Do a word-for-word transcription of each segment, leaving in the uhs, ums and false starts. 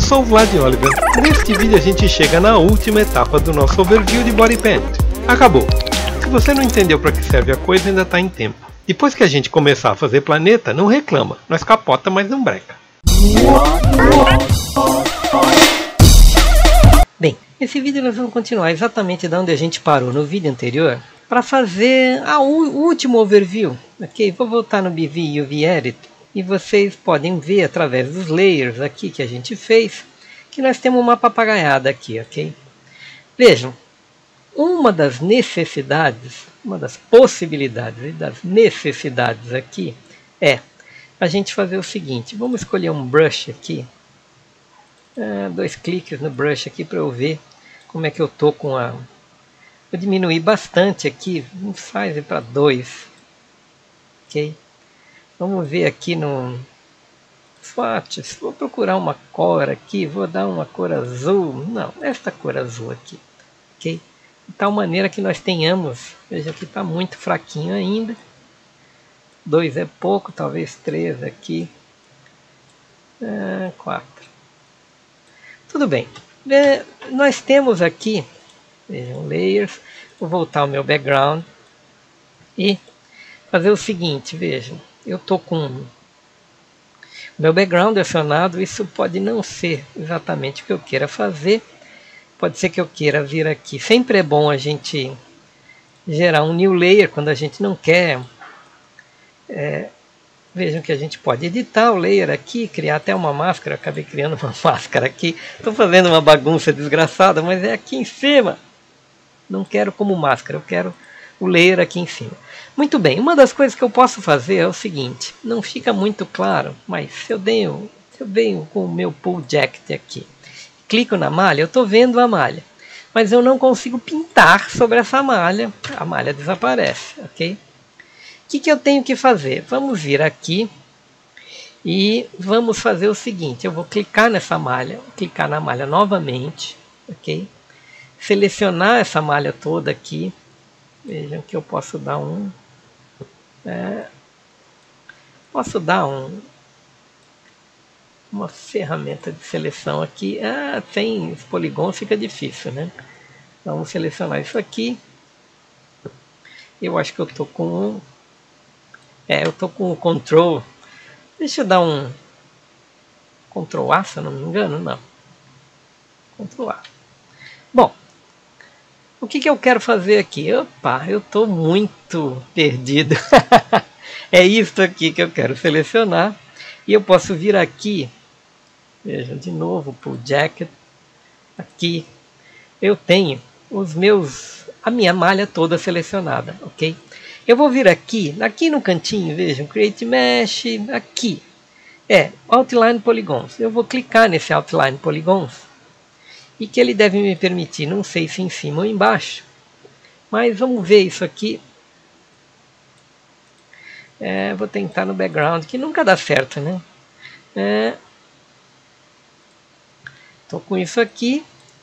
sou o Vlad Oliver. Neste vídeo a gente chega na última etapa do nosso overview de Body Paint. Acabou! Se você não entendeu para que serve a coisa, ainda está em tempo. Depois que a gente começar a fazer planeta, não reclama. Nós capota, mas não breca. Bem, nesse vídeo nós vamos continuar exatamente de onde a gente parou no vídeo anterior para fazer a o último overview. Ok? Vou voltar no B V U V Edit. E vocês podem ver através dos layers aqui que a gente fez, que nós temos uma papagaiada aqui, ok? Vejam, uma das necessidades, uma das possibilidades e das necessidades aqui é a gente fazer o seguinte. Vamos escolher um brush aqui, é, dois cliques no brush aqui para eu ver como é que eu tô com a... Vou diminuir bastante aqui, um size para dois, ok? Vamos ver aqui no swatches, vou procurar uma cor aqui, vou dar uma cor azul, não, esta cor azul aqui, ok? De tal maneira que nós tenhamos, veja que está muito fraquinho ainda, dois é pouco, talvez três aqui, ah, quatro. Tudo bem, é, nós temos aqui, vejam, layers, vou voltar ao meu background e fazer o seguinte, vejam. Eu estou com o meu background acionado, isso pode não ser exatamente o que eu queira fazer. Pode ser que eu queira vir aqui. Sempre é bom a gente gerar um new layer quando a gente não quer. É, vejam que a gente pode editar o layer aqui, criar até uma máscara. Eu acabei criando uma máscara aqui. Estou fazendo uma bagunça desgraçada, mas é aqui em cima. Não quero como máscara, eu quero o layer aqui em cima. Muito bem, uma das coisas que eu posso fazer é o seguinte, não fica muito claro, mas se eu, venho, se eu venho com o meu pull jacket aqui, clico na malha, eu estou vendo a malha, mas eu não consigo pintar sobre essa malha, a malha desaparece, ok? O que, que eu tenho que fazer? Vamos vir aqui e vamos fazer o seguinte, eu vou clicar nessa malha, clicar na malha novamente, ok? Selecionar essa malha toda aqui, vejam que eu posso dar um... É, posso dar um, uma ferramenta de seleção aqui. Ah, sem os polígonos fica difícil, né? Vamos selecionar isso aqui. Eu acho que eu estou com um... É, eu estou com o Control... Deixa eu dar um... Control A, se eu não me engano, não. Control A. Bom. O que, que eu quero fazer aqui? Opa, eu estou muito perdido. É isso aqui que eu quero selecionar. E eu posso vir aqui. Vejam de novo, pull jacket. Aqui. Eu tenho os meus, a minha malha toda selecionada, ok? Eu vou vir aqui, aqui no cantinho, vejam, Create Mesh, aqui. É, Outline Polygons. Eu vou clicar nesse Outline Polygons. E que ele deve me permitir, não sei se em cima ou embaixo, mas vamos ver isso aqui. É, vou tentar no background, que nunca dá certo, né? Estou é, com isso aqui.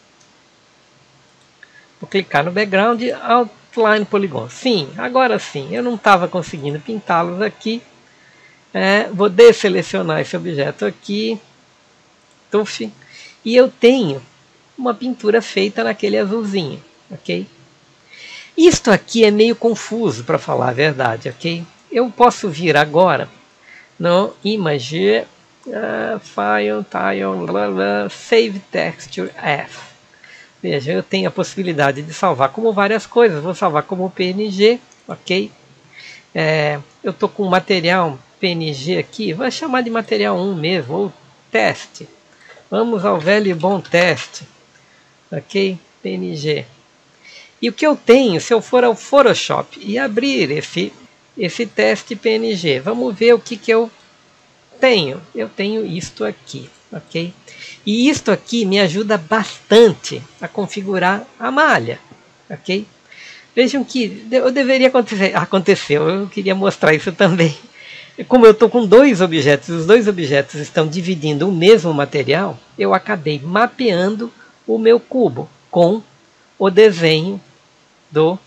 Vou clicar no background, Outline Polygon. Sim, agora sim, eu não estava conseguindo pintá-los aqui. É, vou desselecionar esse objeto aqui. Tuf, e eu tenho uma pintura feita naquele azulzinho, ok? Isto aqui é meio confuso, para falar a verdade, ok? Eu posso vir agora no Image, uh, File, Tile, blá, blá, Save Texture As. Veja, eu tenho a possibilidade de salvar como várias coisas. Vou salvar como P N G, ok? É, eu estou com material P N G aqui, vou chamar de material um mesmo, ou teste. Vamos ao velho e bom teste. Ok? P N G. E o que eu tenho, se eu for ao Photoshop e abrir esse, esse teste P N G, vamos ver o que, que eu tenho. Eu tenho isto aqui, ok? E isto aqui me ajuda bastante a configurar a malha, ok? Vejam que eu deveria acontecer, aconteceu, eu queria mostrar isso também. Como eu estou com dois objetos, os dois objetos estão dividindo o mesmo material, eu acabei mapeando o meu cubo com o desenho do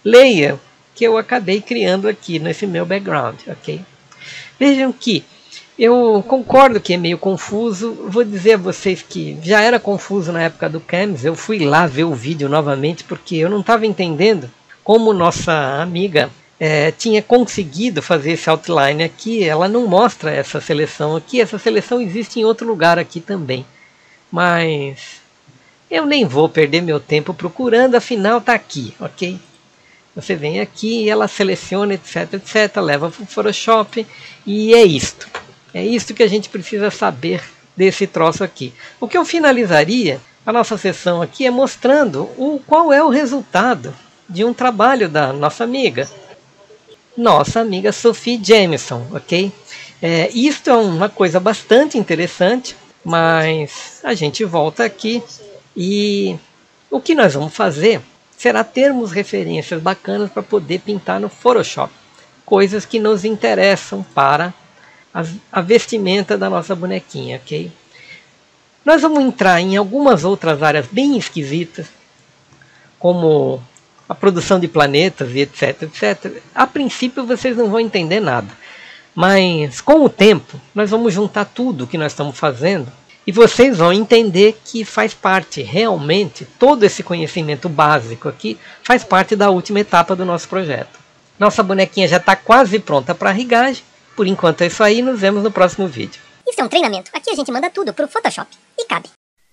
layer que eu acabei criando aqui nesse meu background, ok? Vejam que Eu concordo que é meio confuso. Vou dizer a vocês que já era confuso na época do CAMS. Eu fui lá ver o vídeo novamente porque eu não estava entendendo como nossa amiga é, tinha conseguido fazer esse outline aqui. Ela não mostra essa seleção aqui. Essa seleção existe em outro lugar aqui também. Mas eu nem vou perder meu tempo procurando, afinal está aqui, ok? Você vem aqui, ela seleciona, etc, etc, leva para o Photoshop e é isto. É isto que a gente precisa saber desse troço aqui. O que eu finalizaria a nossa sessão aqui é mostrando o, qual é o resultado de um trabalho da nossa amiga. Nossa amiga Sophie Jamieson, ok? É, isto é uma coisa bastante interessante, mas a gente volta aqui e o que nós vamos fazer será termos referências bacanas para poder pintar no Photoshop. Coisas que nos interessam para a vestimenta da nossa bonequinha, ok? Nós vamos entrar em algumas outras áreas bem esquisitas, como a produção de planetas e etc, etcétera. A princípio vocês não vão entender nada, mas com o tempo nós vamos juntar tudo que nós estamos fazendo e vocês vão entender que faz parte realmente, todo esse conhecimento básico aqui faz parte da última etapa do nosso projeto. Nossa bonequinha já está quase pronta para a rigagem. Por enquanto é isso aí, nos vemos no próximo vídeo. Isso é um treinamento. Aqui a gente manda tudo pro Photoshop. E cabe.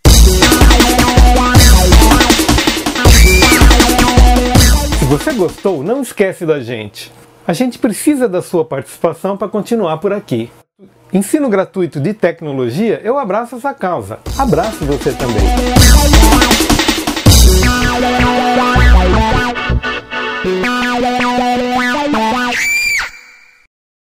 Se você gostou, não esquece da gente. A gente precisa da sua participação para continuar por aqui. Ensino gratuito de tecnologia, eu abraço essa causa. Abraço você também.